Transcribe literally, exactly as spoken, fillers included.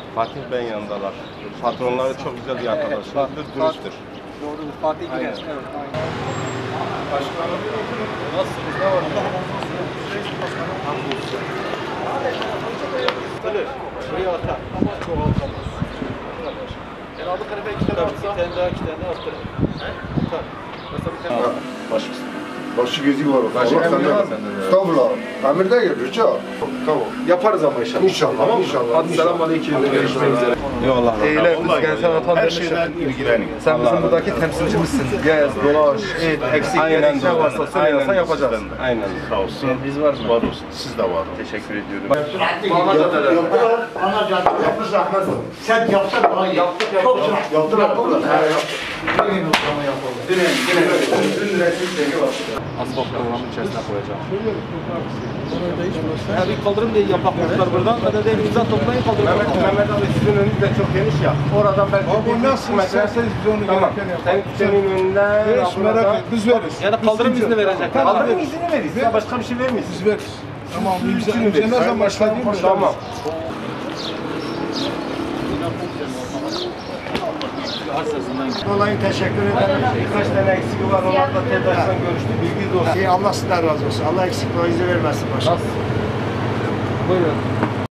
Fatih Bey'in yanındalar. Patronları çok güzel bir arkadaşlardır, dürüsttür. Doğrudur. Fatih Güler. Evet, aynen. Başkanım, nasılsınız? Ne var? Buraya atar. Çok atamaz. Ben aldık harife iki tane atsa. Bir tane daha, iki tane attır. He? Atar. Mesela bir tane Başı, başı gözü var o. Başı Allah emri var senden. sende de. Estağfurullah. Emir de gelir. Tamam. Yaparız ama inşallah. İnşallah. Tamam mı? İnşallah. Hadi selam aleyküm. Görüşmek üzere. Eyvallah. Eyler biz Gençler Vatan Her demişler. şeyden ilgilenin. Sen bizim buradaki temsilcimizsin. Gez, dolaş, et, eksik, Aynen gerekçe doğru. varsa söylersen yapacağız. Aynen. Sağ olsun. Biz varız mı? Var olsun. Siz de var olun. Teşekkür ediyorum. Yaptılar, ana cadde yapmış Ahmet. Sen yaptın daha iyi. Yaptık, çok çok. Yaptılar, yaptılar. Dün dün resim çeki var. Asfalt programının içerisine koyacağım. Ya bir kaldırım diye yapaklar buradan. Hadi de imza toplayın kaldırım. Mehmet, Mehmet abi sizin önünüz de çok geniş ya. Oradan belki Abi nasıl isterseniz biz onu Tamam. gereken Sen yaparız. senin önünden. Hiç merak et, biz veririz. Ya da kaldırım izni verecek. Kaldırım izni veririz. Size başka bir şey vermeyiz. Biz veririz. Tamam, imza, imza ne zaman başladı değil mi? Tamam. Dolayı teşekkür ederim. Birkaç tane eksik var. Onlar da TEDAŞ'tan görüştü. Bilgi de olsun. Allah sizden razı olsun. Allah eksik vaizi vermesin başkanım. Buyurun.